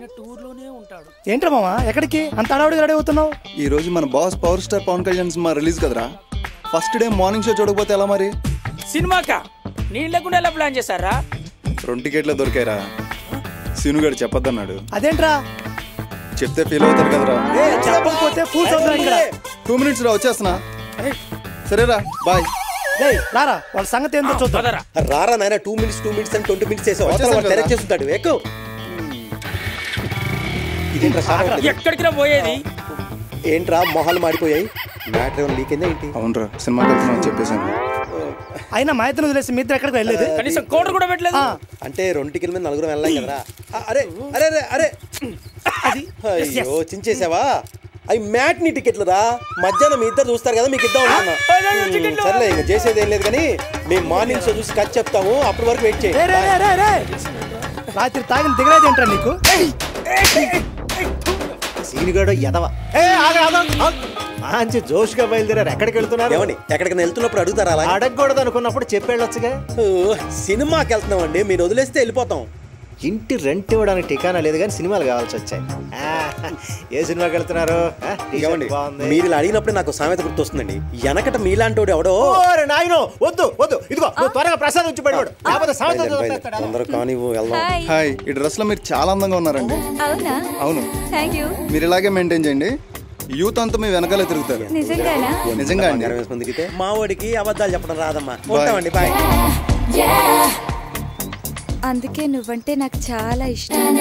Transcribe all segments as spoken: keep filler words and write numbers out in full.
టూర్లోనే ఉంటాడు. ఏంట్రా మామ ఎక్కడికి అంత అడవుడిగా రెడీ అవుతున్నావు? ఈ రోజు మన boss power star Pawan Kalyan cinema release కదరా. ఫస్ట్ డే మార్నింగ్ షో చూడకపోతే ఎలా మరి? సినిమాకా నేను లేకుండా ఎలా ప్లాన్ చేశారా? రెండు టికెట్లు దొరికారా? సీను గారు చెప్పొద్దన్నాడు. అదేంట్రా? చెప్తే ఫీల్ అవుతారు కదరా. చెప్పకపోతే ఫూల్స్ అవుతారు ఇక్కడ. టూ మినిట్స్ రా వచ్చేస్తున్నా. సరేరా బాయ్. రారా వాళ్ళ సంగతి ఏంటో చూద్దాం. రారా నాయన. టూ మినిట్స్ టూ మినిట్స్ అని ట్వంటీ మినిట్స్ చేసావు. డైరెక్ట్ చేస్తుంటాడు. ఎక్కువ ఎక్కడికి రా పోయేది? ఏంట్రా మొహాలు మాడిపోయాయి? మ్యాటర్ ఏమైనా లీక్ అయిందా ఏంటి? అవునరా సినిమాకి వెళ్తున్నాను చెప్పేసాను. అయినా మా ఇద్దరు వదిలేసి మీ ఇద్దరు ఎక్కడికి వెళ్ళలేదు. కనీసం కోటర్ కూడా పెట్టలేదు. అంటే రెండు టికెట్ల మీద నలుగురు వెళ్ళాం కదరా. అరే అరే అరే అరే అది అయ్యో చించేసావా? అవి మ్యాట్ నీ టికెట్లు రా. మధ్యాహ్నం మీ ఇద్దరు చూస్తారు కదా, మీకు ఇద్దాం అనుకున్నా. సర్లే ఇంకా చేసేది ఏం లేదు కానీ మేము మార్నింగ్ షో చూసి కట్ చెప్తాము. అప్పటి వరకు వెయిట్ చేయండి. రాత్రి తాగిన దిగలేదు ఏంట్రా నీకు? సీనిగాడు ఎదవ. మంచి జోష్గా బయలుదేరారు. ఎక్కడికి వెళ్తున్నారు? ఏమండి ఎక్కడికైనా వెళ్తున్నప్పుడు అడుగుతారా? అలా అడగకూడదు అనుకున్నప్పుడు చెప్పేళ్ళొచ్చుగా. సినిమాకి వెళ్తున్నామండి, మీరు వదిలేస్తే వెళ్ళిపోతాం. ఇంటి రెంట్ ఇవ్వడానికి ఠికానా లేదు కానీ సినిమాలు కావాల్సి వచ్చాయి. ఏ సినిమాకి వెళ్తున్నారు? మీరు ఇలా అడిగినప్పుడు నాకు సామెత గుర్తొస్తుందండి. వెనకట మీలాంటి ఎవడో నాయనో వద్దు వద్దు ఇదిగో త్వరగా ప్రసాద్ వచ్చి పడివాడు. అందరూ కానీ హాయ్. ఈ డ్రెస్ లో మీరు చాలా అందంగా ఉన్నారండి. అవును మీరు ఇలాగే మెయింటైన్ చేయండి. యూత్ అంతా మీ వెనకాలే తిరుగుతారు. నిజంగా అండి. మా వాడికి అబద్ధాలు చెప్పడం రాదమ్మా. ఉంటామండి బాయ్. అందుకే నువ్వంటే నాకు చాలా ఇష్టం.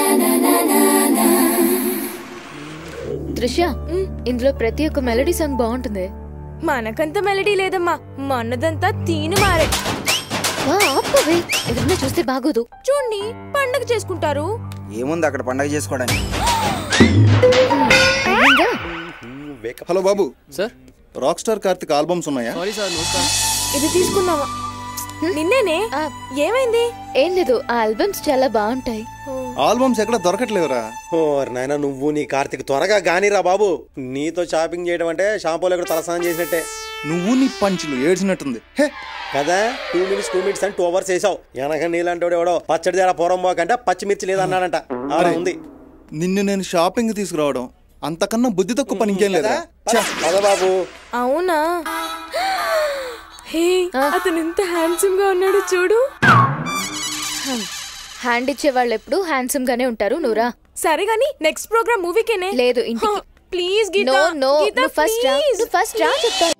దృశ్య ఇందులో ప్రతి ఒక్క మెలడీ సాంగ్ బాగుంటుంది. మనకంత మెలడీ లేదమ్మా, మనదంతా తీను మారే. ఎవరన్నా చూస్తే బాగోదు. చూడండి పండగ చేసుకుంటారు. ఏముంది అక్కడ పండగ చేసుకోవడానికి? హలో బాబు. Sir rock star Karthik albums ఉన్నాయా? ఇది తీసుకున్నావా? నిన్నేనే. ఏమైంది? ఏం లేదు, ఆ ఆల్బమ్స్ చాలా బాగుంటాయి. ఆల్బమ్స్ ఎక్కడ దొరకట్లేవురా. ఓ నాయన నువ్వు నీ కార్తిక్ త్వరగా గానీరా బాబు. నీతో షాపింగ్ చేయడం అంటే షాంపూలో ఎక్కడ తలస్నానం చేసినట్టే. నువ్వు నీ పంచులు ఏడ్చినట్టుంది కదా. టూ మినిట్స్ టూ మినిట్స్ అని టూ అవర్స్ వేసావు. వెనక నీళ్ళంటోడు ఎవడో పచ్చడి జర పూరం పోకంటే పచ్చిమిర్చి లేదన్నాడంట. అలా ఉంది. నిన్ను నేను షాపింగ్ తీసుకురావడం అంతకన్నా బుద్ధి తక్కువ పని ఇంకేం లేదా బాబు? అవునా? హే అతను ఎంత హ్యాండ్సమ్ గా ఉన్నాడు చూడు. హ్యాండ్ ఇచ్చే వాళ్ళు ఎప్పుడు హ్యాండ్సమ్ గానే ఉంటారు. నువ్వురా. సరే గానీ నెక్స్ట్ ప్రోగ్రామ్ మూవీకేనే. లేదు ఇంటికి. Please Geetha. No no first రా. ఫస్ట్ రా చెప్తా.